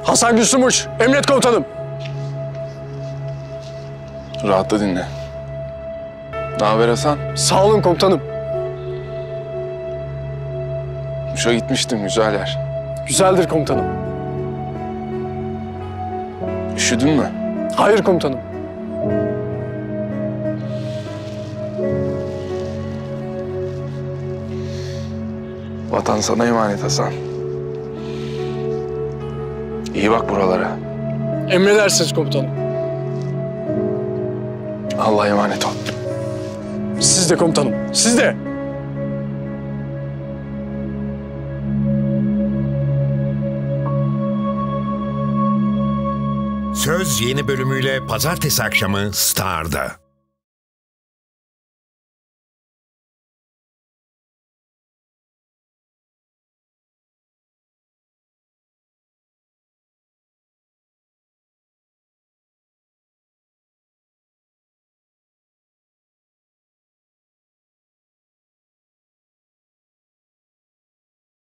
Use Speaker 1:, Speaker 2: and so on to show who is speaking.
Speaker 1: Hasan Güslümuş, emret komutanım.
Speaker 2: Rahatla dinle. Ne haber Hasan?
Speaker 1: Sağ olun komutanım.
Speaker 2: Muş'a gitmiştim, güzel yer.
Speaker 1: Güzeldir komutanım.
Speaker 2: Üşüdün mü?
Speaker 1: Hayır komutanım.
Speaker 2: Vatan sana emanet Hasan. İyi bak buralara.
Speaker 1: Emredersiniz komutanım.
Speaker 2: Allah'a emanet ol.
Speaker 1: Siz de komutanım, siz de.
Speaker 3: Söz yeni bölümüyle pazartesi akşamı Star'da.